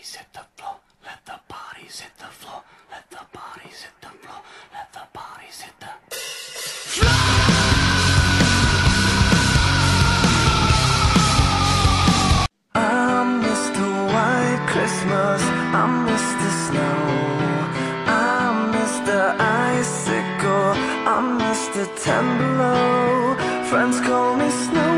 bodies hit the floor. Let the bodies hit the floor. Let the bodies hit the floor. Let the bodies hit the I'm Mr. White Christmas, I'm Mr. Snow, I'm Mr. Icicle, I'm Mr. 10 Below. Friends call me Snow